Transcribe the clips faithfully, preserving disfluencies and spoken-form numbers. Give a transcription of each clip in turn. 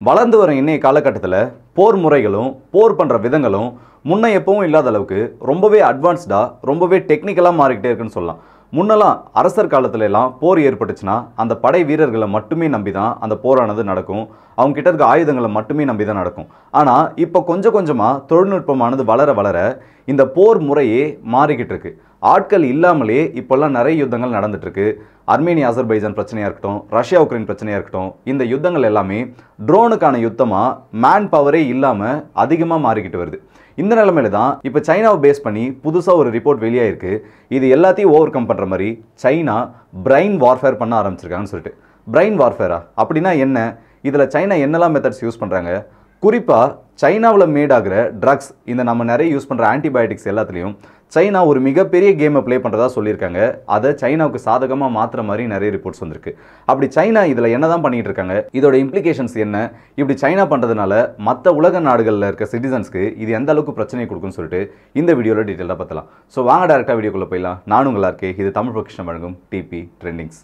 வளர்ந்து வரும் இன்னைய காலகட்டத்தில் போர் முறைகளும் போர் பண்ணுற விதங்களும் முன்ன எப்பவும் இல்லாத அளவுக்கு ரொம்பவே அட்வான்ஸ்டாக ரொம்பவே டெக்னிக்கலாக மாறிக்கிட்டே இருக்குன்னு சொல்லலாம். முன்னெல்லாம் அரசர் காலத்துல எல்லாம் போர் ஏற்பட்டுச்சுன்னா அந்த படை வீரர்களை மட்டுமே நம்பி தான் அந்த போரானது நடக்கும். அவங்க கிட்ட இருக்க ஆயுதங்களை மட்டுமே நம்பி தான் நடக்கும். ஆனால் இப்போ கொஞ்சம் கொஞ்சமாக தொழில்நுட்பமானது வளர வளர இந்த போர் முறையே மாறிக்கிட்டு இருக்கு. ஆட்கள் இல்லாமலே இப்போல்லாம் நிறைய யுத்தங்கள் நடந்துட்டு இருக்கு. அர்மேனியா அசர்பைஜான் பிரச்சனையாக இருக்கட்டும், ரஷ்யா உக்ரைன் பிரச்சனையாக இருக்கட்டும், இந்த யுத்தங்கள் எல்லாமே ட்ரோனுக்கான யுத்தமாக மேன் பவரே இல்லாமல் அதிகமாக மாறிக்கிட்டு வருது. இந்த நிலைமையில தான் இப்போ சைனாவை பேஸ் பண்ணி புதுசாக ஒரு ரிப்போர்ட் வெளியாயிருக்கு. இது எல்லாத்தையும் ஓவர் கம் பண்ணுற மாதிரி சைனா பிரைன் வார்ஃபேர் பண்ண ஆரம்பிச்சிருக்காங்கன்னு சொல்லிட்டு. பிரைன் வார்ஃபேரா அப்படின்னா என்ன? இதில் சைனா என்னெல்லாம் மெத்தட்ஸ் யூஸ் பண்ணுறாங்க? குறிப்பாக சைனாவில் மேட் ஆகிற ட்ரக்ஸ், இந்த நம்ம நிறைய யூஸ் பண்ணுற ஆன்டிபயோட்டிக்ஸ் எல்லாத்துலேயும் சைனா ஒரு மிகப்பெரிய கேமை ப்ளே பண்ணுறதா சொல்லியிருக்காங்க. அதை சைனாவுக்கு சாதகமாக மாற்றுற மாதிரி நிறைய ரிப்போர்ட்ஸ் வந்திருக்கு. அப்படி சைனா இதில் என்ன தான் பண்ணிகிட்டு இருக்காங்க, இதோட இம்ப்ளிகேஷன்ஸ் என்ன, இப்படி சைனா பண்ணுறதுனால மற்ற உலக நாடுகளில் இருக்க சிட்டிசன்ஸ்க்கு இது எந்த அளவுக்கு பிரச்சனை கொடுக்குன்னு சொல்லிட்டு இந்த வீடியோவில் டீட்டெயிலாக பார்த்தலாம். ஸோ வாங்க டேரெக்டாக வீடியோக்குள்ளே போயிடலாம். நானும் உங்களா இருக்கேன். இது தமிழ் பொக்கிஷம் வழங்கும் டிபி ட்ரெண்டிங்ஸ்.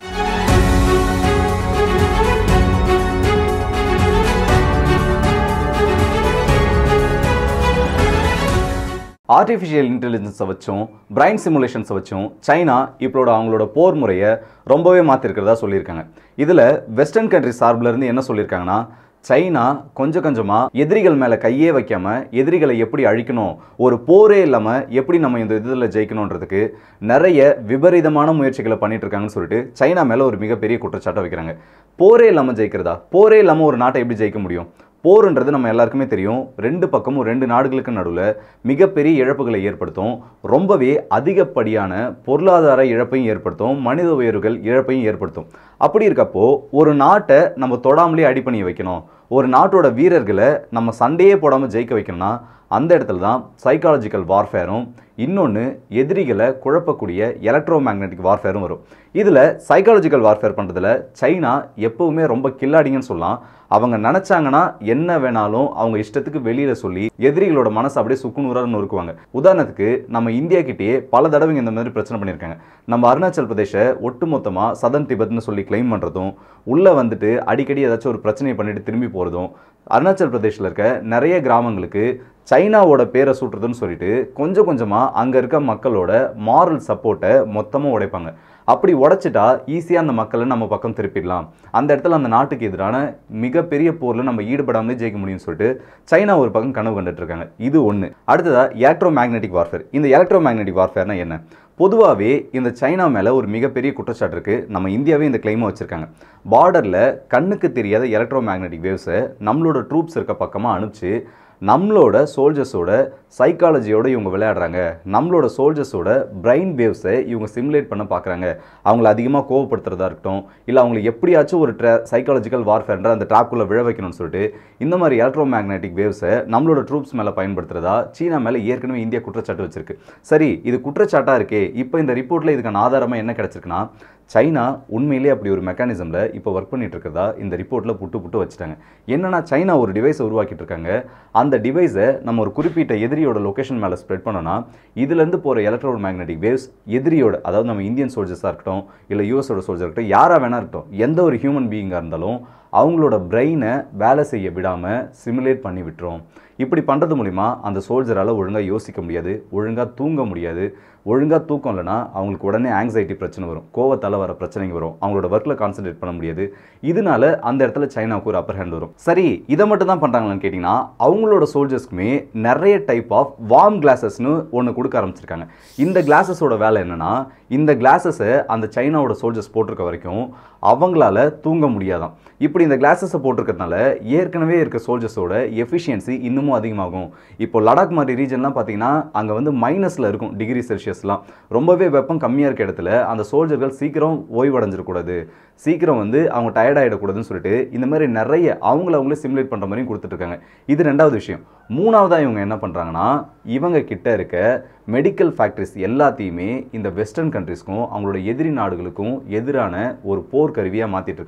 ஆர்டிஃபிஷியல் இன்டெலிஜென்ஸை வச்சும் பிரைன் சிமுலேஷன்ஸை வச்சும் சைனா இப்போட அவங்களோட போர் முறையை ரொம்பவே மாற்றிருக்கிறதா சொல்லியிருக்காங்க. இதில் வெஸ்டர்ன் கண்ட்ரி சார்பிலேருந்து என்ன சொல்லியிருக்காங்கன்னா, சைனா கொஞ்சம் கொஞ்சமாக எதிரிகள் மேலே கையே வைக்காமல் எதிரிகளை எப்படி அழிக்கணும், ஒரு போரே இல்லாமல் எப்படி நம்ம இந்த இதில் ஜெயிக்கணுன்றதுக்கு நிறைய விபரீதமான முயற்சிகளை பண்ணிட்டு இருக்காங்கன்னு சொல்லிட்டு சைனா மேலே ஒரு மிகப்பெரிய குற்றச்சாட்டை வைக்கிறாங்க. போரே இல்லாமல் ஜெயிக்கிறதா? போரே இல்லாமல் ஒரு நாட்டை எப்படி ஜெயிக்க முடியும்? போருன்றது நம்ம எல்லாருக்குமே தெரியும், ரெண்டு பக்கமும் ரெண்டு நாடுகளுக்கு நடுவில் மிகப்பெரிய இழப்புகளை ஏற்படுத்தும், ரொம்பவே அதிகப்படியான பொருளாதார இழப்பையும் ஏற்படுத்தும், மனித உயிர்கள் இழப்பையும் ஏற்படுத்தும். அப்படி இருக்கப்போ ஒரு நாட்டை நம்ம தொடாமலே அடி பண்ணி வைக்கணும், ஒரு நாட்டோட வீரர்களை நம்ம சண்டையே போடாமல் ஜெயிக்க வைக்கணும்னா அந்த இடத்துல தான் சைக்காலஜிக்கல் வார்ஃபேரும் இன்னொன்று எதிரிகளை குழப்பக்கூடிய எலக்ட்ரோ மேக்னெட்டிக் வார்ஃபேரும் வரும். இதில் சைக்காலஜிக்கல் வார்ஃபேர் பண்ணுறதுல சைனா எப்பவுமே ரொம்ப கில்லாடிங்கன்னு சொல்லலாம். அவங்க நினச்சாங்கன்னா என்ன வேணாலும் அவங்க இஷ்டத்துக்கு வெளியில் சொல்லி எதிரிகளோட மனசை அப்படியே சுக்குநூறாக நொறுக்குவாங்க. உதாரணத்துக்கு நம்ம இந்தியா கிட்டேயே பல தடவைங்க இந்த மாதிரி பிரச்சனை பண்ணியிருக்காங்க. நம்ம அருணாச்சல் பிரதேசை ஒட்டுமொத்தமாக சதன் திபெத்னு சொல்லி கிளைம் பண்ணுறதும், உள்ளே வந்துட்டு அடிக்கடி ஏதாச்சும் ஒரு பிரச்சனையை பண்ணிட்டு திரும்பி போகிறதும், அருணாச்சல் பிரதேசில் இருக்க நிறைய கிராமங்களுக்கு சைனாவோட பேரை சூட்டுறதுன்னு சொல்லிட்டு கொஞ்சம் கொஞ்சமாக அங்கே இருக்க மக்களோட மாரல் சப்போர்ட்டை மொத்தமாக உடைப்பாங்க. அப்படி உடைச்சிட்டா ஈஸியாக அந்த மக்களை நம்ம பக்கம் திருப்பிடலாம், அந்த இடத்துல அந்த நாட்டுக்கு எதிரான மிகப்பெரிய போரில் நம்ம ஈடுபடாமலே ஜெயிக்க முடியும்னு சொல்லிட்டு சைனா ஒரு பக்கம் கனவு கண்டுட்டு இருக்காங்க. இது ஒன்று. அடுத்ததாக எலக்ட்ரோ மேக்னெட்டிக் வார்ஃபேர். இந்த எலக்ட்ரோ மேக்னெட்டிக் வார்ஃபேர்னா என்ன? பொதுவாகவே இந்த சைனா மேலே ஒரு மிகப்பெரிய குற்றச்சாட்டு இருக்குது. நம்ம இந்தியாவே இந்த கிளைமை வச்சுருக்காங்க. பார்டரில் கண்ணுக்கு தெரியாத எலக்ட்ரோ மேக்னெட்டிக் வேவ்ஸை நம்மளோட ட்ரூப்ஸ் இருக்க பக்கமாக அனுப்பிச்சு நம்மளோட சோல்ஜர்ஸோட சைக்காலஜியோட இவங்க விளையாடுறாங்க, நம்மளோட சோல்ஜர்ஸோட பிரைன் வேவ்ஸை இவங்க சிமுலேட் பண்ண பார்க்குறாங்க. அவங்கள அதிகமாக கோவப்படுத்துறதா இருக்கட்டும், இல்லை அவங்களை எப்படியாச்சும் ஒரு ட்ரா சைக்காலஜிக்கல் வார்ஃபேர்ன்ற அந்த ட்ராப்குள்ளே விழ வைக்கணும்னு சொல்லிட்டு இந்த மாதிரி எலக்ட்ரோ மேக்னெட்டிக் வேவ்ஸை நம்மளோட ட்ரூப்ஸ் மேலே பயன்படுத்துறதா சீனா மேலே ஏற்கனவே இந்தியா குற்றச்சாட்டு வச்சிருக்கு. சரி, இது குற்றச்சாட்டாக இருக்கே, இப்போ இந்த ரிப்போர்ட்டில் இதுக்கான ஆதாரமாக என்ன கிடச்சிருக்குன்னா, சைனா உண்மையிலே அப்படி ஒரு மெக்கானிசமில் இப்போ ஒர்க் பண்ணிட்டு இருக்கிறதா இந்த ரிப்போர்ட்டில் புட்டு புட்டு வச்சுட்டாங்க. என்னன்னா, சைனா ஒரு டிவைஸை உருவாக்கிட்டு இருக்காங்க. அந்த டிவைஸை நம்ம ஒரு குறிப்பிட்ட எதிரியோட லொக்கேஷன் மேலே ஸ்ப்ரெட் பண்ணோன்னா இதுலேருந்து போகிற எலக்ட்ரோ மேக்னெட்டிக் வேவ்ஸ் எதிரியோட, அதாவது நம்ம இந்தியன் சோல்ஜர்ஸாக இருக்கட்டும், இல்லை யூஎஸோட சோல்ஜர் இருக்கட்டும், யாராக வேணா இருக்கட்டும், எந்த ஒரு ஹியூமன் பீயிங்காக இருந்தாலும் அவங்களோட பிரெயினை வேலை செய்ய விடாமல் சிமுலேட் பண்ணி விட்டுரும். இப்படி பண்ணுறது மூலிமா அந்த சோல்ஜரால் ஒழுங்காக யோசிக்க முடியாது, ஒழுங்காக தூங்க முடியாது. ஒழுங்காக தூக்கம் இல்லைனா அவங்களுக்கு உடனே ஆங்ஸைட்டி பிரச்சனை வரும், கோவத்தால் வர பிரச்சனைங்க வரும், அவங்களோட ஒர்க்கில் கான்சன்ட்ரேட் பண்ண முடியாது. இதனால அந்த இடத்துல சைனாவுக்கு ஒரு அப்பர் ஹேண்ட் வரும். சரி, இதை மட்டும் தான் பண்ணுறாங்களான்னு கேட்டிங்கன்னா, அவங்களோட சோல்ஜர்ஸ்க்குமே நிறைய டைப் ஆஃப் வார்ம் கிளாஸஸ்னு ஒன்று கொடுக்க ஆரம்பிச்சிருக்காங்க. இந்த கிளாஸஸோட வேலை என்னென்னா, இந்த கிளாஸஸை அந்த சைனாவோட சோல்ஜர்ஸ் போட்டிருக்க வரைக்கும் அவங்களால தூங்க முடியாதான். இப்படி இந்த கிளாஸஸை போட்டிருக்கிறதுனால ஏற்கனவே இருக்க சோல்ஜர்ஸோட எஃபிஷியன்சி இன்னமும் அதிகமாகும். இப்போ லடாக் மாதிரி ரீஜன்லாம் பார்த்தீங்கன்னா அங்கே வந்து மைனஸில் இருக்கும் டிகிரி செல்சியஸ்லாம், ரொம்பவே வெப்பம் கம்மியாக இருக்க இடத்துல அந்த சோல்ஜர்கள் சீக்கிரம் ஓய்வடைஞ்சிடக்கூடாது, சீக்கிரம் வந்து அவங்க டயர்ட் ஆகிடக்கூடாதுன்னு சொல்லிட்டு இந்த மாதிரி நிறைய அவங்கள அவங்களே சிமுலேட் பண்ணுற மாதிரியும் கொடுத்துட்ருக்காங்க. இது ரெண்டாவது விஷயம். மூணாவதாக இவங்க என்ன பண்ணுறாங்கன்னா, இவங்க கிட்ட இருக்க மெடிக்கல் ஃபேக்ட்ரிஸ் எல்லாத்தையுமே இந்த வெஸ்டர்ன் கண்ட்ரிஸ்க்கும் அவங்களோட எதிரி நாடுகளுக்கும் எதிரான ஒரு போர் கருவியாக மாற்றிட்டு இருக்காங்க.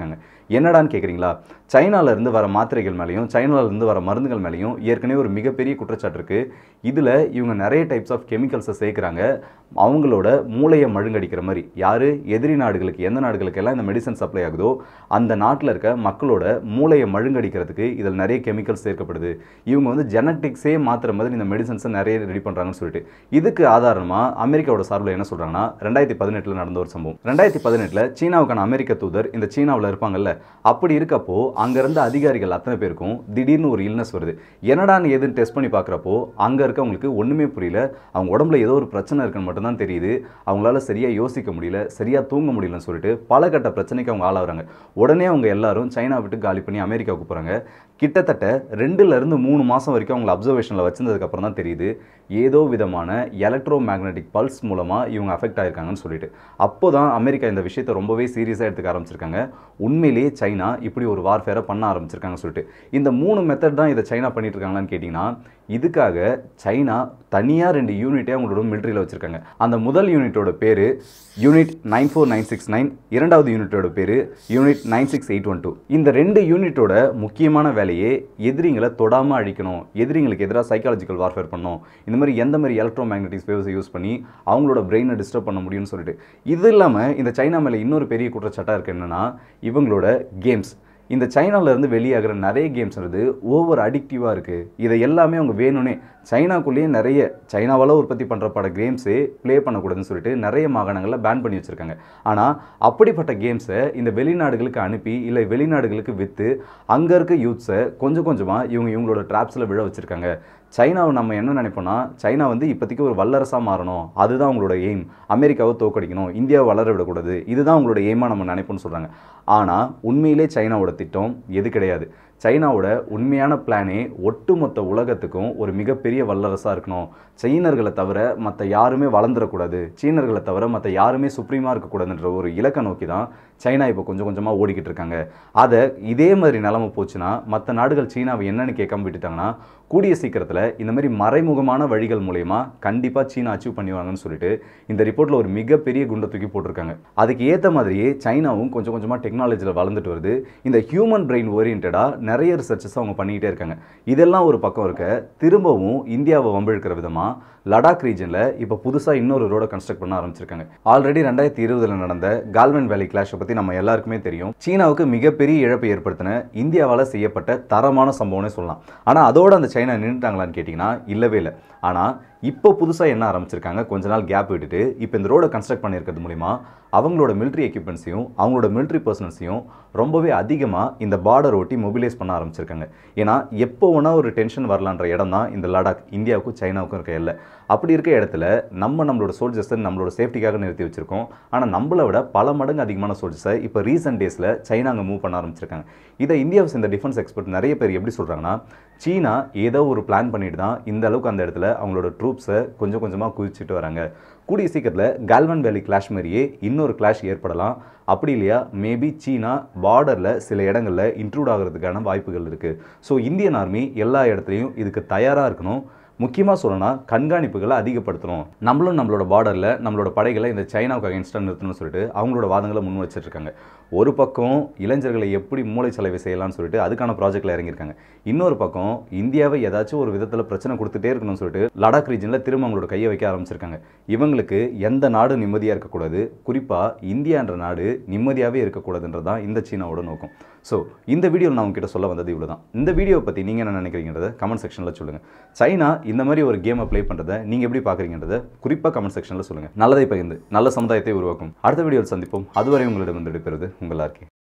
என்னடான்னு கேட்குறீங்களா? சைனாவிலேருந்து வர மாத்திரைகள் மேலேயும் சைனாவிலேருந்து வர மருந்துகள் மேலேயும் ஏற்கனவே ஒரு மிகப்பெரிய குற்றச்சாட்டு இருக்குது. இதில் இவங்க நிறைய டைப்ஸ் ஆஃப் கெமிக்கல்ஸை சேர்க்குறாங்க. அவங்களோட மூளையை மழுங்கடிக்கிற மாதிரி. யார்? எதிரி நாடுகளுக்கு, எந்த நாடுகளுக்கெல்லாம் இந்த மெடிசன் சப்ளை ஆகுதோ அந்த நாட்டில் இருக்க மக்களோட மூளையை மழுங்கடிக்கிறதுக்கு இதில் நிறைய கெமிக்கல்ஸ் சேர்க்கப்படுது. இவங்க வந்து ஜெனட்டிக்ஸே மாற்றுற மாதிரி இந்த மெடிசன்ஸை நிறைய ரெடி பண்ணுறாங்கன்னு சொல்லிட்டு இதுக்கு ஆதாரமாக அமெரிக்காவோட சார்பில் என்ன சொல்கிறாங்கன்னா, ரெண்டாயிரத்தி பதினெட்டில் நடந்த ஒரு சம்பவம். ரெண்டாயிரத்தி பதினெட்டில் சீனாவுக்கான அமெரிக்க தூதர் இந்த சீனாவில் இருப்பாங்கல்ல, அப்படி இருக்கப்போ அங்கே இருந்த அதிகாரிகள் அத்தனை பேருக்கும் திடீர்னு ஒரு இல்னஸ் வருது. என்னடான்னு எதுன்னு டெஸ்ட் பண்ணி பார்க்குறப்போ அங்கே இருக்கவங்களுக்கு ஒன்றுமே புரியல. அவங்க உடம்புல ஏதோ ஒரு பிரச்சனை இருக்குன்னு மட்டும்தான் தெரியுது. அவங்களால சரியாக யோசிக்க முடியல, சரியாக தூங்க முடியலன்னு சொல்லிட்டு பல கட்ட பிரச்சனைக்கு அவங்க ஆளாகிறாங்க. உடனே அவங்க எல்லாரும் சைனா விட்டு காலி பண்ணி அமெரிக்காவுக்கு போகிறாங்க. கிட்டத்தட்ட ரெண்டுலேருந்து மூணு மாதம் வரைக்கும் அவங்களை அப்சர்வேஷனில் வச்சிருந்ததுக்கப்புறம் தான் தெரியுது ஏதோ விதமான எலக்ட்ரோ மேக்னெட்டிக் பல்ஸ் மூலமாக இவங்க அஃபெக்ட் ஆகிருக்காங்கன்னு சொல்லிட்டு. அப்போ தான் அமெரிக்கா இந்த விஷயத்தை ரொம்பவே சீரியஸாக எடுத்துக்க ஆரம்பிச்சிருக்காங்க. உண்மையிலேயே சைனா இப்படி ஒரு வார்ஃபேரை பண்ண ஆரம்பிச்சிருக்காங்கன்னு சொல்லிட்டு. இந்த மூணு மெத்தட் தான் இதை சைனா பண்ணிட்டு இருக்காங்களான்னு கேட்டிங்கன்னா, இதுக்காக சைனா தனியாக ரெண்டு யூனிட்டே அவங்களோட மிலிட்ரியில் வச்சுருக்காங்க. அந்த முதல் யூனிட்டோட பேர் unit nine four nine six nine, இரண்டாவது யூனிட்டோட பேர் unit nine six eight one two. இந்த ரெண்டு யூனிட்டோட முக்கியமான வேலையே எதிரிங்களை தொடாமல் அழிக்கணும், எதிரிங்களுக்கு எதிராக சைக்காலஜிக்கல் வார்ஃபேர் பண்ணணும், இந்த மாதிரி எந்த மாதிரி எலக்ட்ரோ மேக்னெட்டிக் வேவ்ஸை யூஸ் பண்ணி அவங்களோட பிரெயினை டிஸ்டர்ப் பண்ண முடியும்னு சொல்லிட்டு. இது இல்லாமல் இந்த சைனா மேலே இன்னொரு பெரிய குற்றச்சாட்டாக இருக்குது. என்னென்னா, இவங்களோட கேம்ஸ், இந்த சைனாவிலேருந்து வெளியாகிற நிறைய கேம்ஸ் வந்து ஓவர் அடிக்டிவாக இருக்குது. இதை எல்லாமே அவங்க வேணும்னே சைனாக்குள்ளேயே நிறைய சைனாவால் உற்பத்தி பண்ணுற பட கேம்ஸே ப்ளே பண்ணக்கூடாதுன்னு சொல்லிட்டு நிறைய மாகாணங்களில் பேன் பண்ணி வச்சுருக்காங்க. ஆனால் அப்படிப்பட்ட கேம்ஸை இந்த வெளிநாடுகளுக்கு அனுப்பி இல்லை வெளிநாடுகளுக்கு விற்று அங்கே இருக்க யூத்ஸை கொஞ்சம் கொஞ்சமாக இவங்க இவங்களோட ட்ராப்ஸில் விழ வச்சுருக்காங்க. சைனாவை நம்ம என்ன நினைப்போம்னா, சைனா வந்து இப்போதைக்கு ஒரு வல்லரசாக மாறணும், அதுதான் அவங்களோட எய்ம், அமெரிக்காவை தோக்கடிக்கணும், இந்தியாவை வளர விடக்கூடாது, இதுதான் அவங்களோட எய்மாக நம்ம நினைப்போம்னு சொல்கிறாங்க. ஆனால் உண்மையிலே சைனாவோட திட்டம் எது கிடையாது. சைனாவோட உண்மையான பிளானே ஒட்டுமொத்த உலகத்துக்கும் ஒரு மிகப்பெரிய வல்லரசாக இருக்கணும், சீனர்களை தவிர மற்ற யாருமே வளர்ந்துடக்கூடாது, சீனர்களை தவிர மற்ற யாருமே சுப்ரீமாக இருக்கக்கூடாதுன்ற ஒரு இலக்கை நோக்கி தான் சைனா இப்போ கொஞ்சம் கொஞ்சமாக ஓடிக்கிட்டு இருக்காங்க. அதை இதே மாதிரி நிலமை போச்சுன்னா மற்ற நாடுகள் சீனாவை என்னன்னு கேட்காம விட்டுட்டாங்கன்னா கூடிய சீக்கிரத்தில் இந்த மாதிரி மறைமுகமான வழிகள் மூலயமா கண்டிப்பாக சீனா அச்சீவ் பண்ணிவாங்கன்னு சொல்லிட்டு இந்த ரிப்போர்ட்டில் ஒரு மிகப்பெரிய குண்டை தூக்கி போட்டிருக்காங்க. அதுக்கு ஏற்ற மாதிரியே சைனாவும் கொஞ்சம் கொஞ்சமாக டெக்னாலஜியில் வளர்ந்துட்டு வருது. இந்த ஹியூமன் பிரெயின் ஓரியன்டாக நிறைய ரிசர்ச்சஸ் அவங்க பண்ணிக்கிட்டே இருக்காங்க. இதெல்லாம் ஒரு பக்கம் இருக்க, திரும்பவும் இந்தியாவை வம்பிழுக்கிற விதமாக லடாக் ரீஜனில் இப்போ புதுசாக இன்னொரு ரோடை கன்ஸ்ட்ரக்ட் பண்ண ஆரம்பிச்சிருக்காங்க. ஆல்ரெடி ரெண்டாயிரத்தி இருபதில் நடந்த கால்வன் வேலி கிளாஷை பற்றி நம்ம எல்லாருக்குமே தெரியும். சீனாவுக்கு மிகப்பெரிய இழப்பை ஏற்படுத்தின இந்தியாவால் செய்யப்பட்ட தரமான சம்பவம்னே சொல்லலாம். ஆனால் அதோட அந்த சைனா நின்றுட்டாங்களான்னு கேட்டிங்கன்னா இல்லவே இல்லை. ஆனால் இப்போ புதுசாக என்ன ஆரம்பிச்சிருக்காங்க, கொஞ்ச நாள் கேப் விட்டுட்டு இப்போ இந்த ரோடை கன்ஸ்ட்ரக்ட் பண்ணியிருக்கிறது மூலிமா அவங்களோட மிலிட்ரி எக்யூப்மெண்ட்ஸையும் அவங்களோட மிலிட்ரி பர்சனல்ஸையும் ரொம்பவே அதிகமாக இந்த பார்டர் ஒட்டி மொபிலைஸ் பண்ண ஆரம்பிச்சிருக்காங்க. ஏன்னா எப்போ வேணால் ஒரு டென்ஷன் வரலான்ற இடம் தான் இந்த லடாக், இந்தியாவுக்கும் சைனாவுக்கும் இருக்க இல்லை. அப்படி இருக்க இடத்துல நம்ம நம்மளோட சோல்ஜர்ஸை நம்மளோட சேஃப்டிக்காக நிறுத்தி வச்சுருக்கோம். ஆனால் நம்மளை விட பல மடங்கு அதிகமான சோல்ஜர்ஸை இப்போ ரீசெண்ட் டேஸில் சைனா அங்கே மூவ் பண்ண ஆரம்பிச்சிருக்காங்க. இதை இந்தியாவை சேர்ந்த டிஃபென்ஸ் எக்ஸ்பர்ட் நிறைய பேர் எப்படி சொல்கிறாங்கன்னா, சீனா ஏதோ ஒரு பிளான் பண்ணிட்டு தான் இந்த அளவுக்கு அந்த இடத்துல அவங்களோட ட்ரூப்ஸை கொஞ்சம் கொஞ்சமாக குதிச்சுட்டு வராங்க. கூடிய சீக்கிரத்தில் கால்வன் வேலி கிளாஷ் மாதிரியே இன்னொரு கிளாஷ் ஏற்படலாம். அப்படி இல்லையா மேபி சீனா பார்டரில் சில இடங்களில் இன்ட்ரூட் ஆகிறதுக்கான வாய்ப்புகள் இருக்குது. ஸோ இந்தியன் ஆர்மி எல்லா இடத்துலையும் இதுக்கு தயாராக இருக்கணும். முக்கியமாக சொல்லணும்னா கண்காணிப்புகளை அதிகப்படுத்தணும். நம்மளும் நம்மளோட பார்டரில் நம்மளோட படைகளை இந்த சைனாவுக்கு அகேன்ஸ்டாக நிறுத்தணும்னு சொல்லிட்டு அவங்களோட வாதங்களை முன் வச்சுருக்காங்க. ஒரு பக்கம் இளைஞர்களை எப்படி மூளை செலவு செய்யலாம்னு சொல்லிட்டு அதுக்கான ப்ராஜெக்டில் இறங்கியிருக்காங்க. இன்னொரு பக்கம் இந்தியாவை ஏதாச்சும் ஒரு விதத்தில் பிரச்சனை கொடுத்துட்டே இருக்கணும்னு சொல்லிட்டு லடாக் ரீஜனில் திரும்ப அவங்களோட கையை வைக்க ஆரம்பிச்சிருக்காங்க. இவங்களுக்கு எந்த நாடு நிம்மதியாக இருக்கக்கூடாது, குறிப்பாக இந்தியான்ற நாடு நிம்மதியாகவே இருக்கக்கூடாதுன்றது தான் இந்த சீனாவோட நோக்கம். ஸோ இந்த வீடியோவில் நான் உங்ககிட்ட சொல்ல வந்தது இவ்வளோ தான். இந்த வீடியோவை பற்றி நீங்கள் என்ன நினைக்கிறீங்கன்றதை கமெண்ட் செக்ஷனில் சொல்லுங்கள். சைனா இந்த மாதிரி ஒரு கேமை ப்ளே பண்ணுறதை நீங்கள் எப்படி பார்க்குறீங்கன்றதை குறிப்பாக கமெண்ட் செக்ஷனில் சொல்லுங்கள். நல்லதை பகிர்ந்து நல்ல சமுதாயத்தை உருவாக்கும். அடுத்த வீடியோவில் சந்திப்போம். அதுவரை உங்களிடம் வந்து விடைபெறுவது உங்கள் ஆர்கே.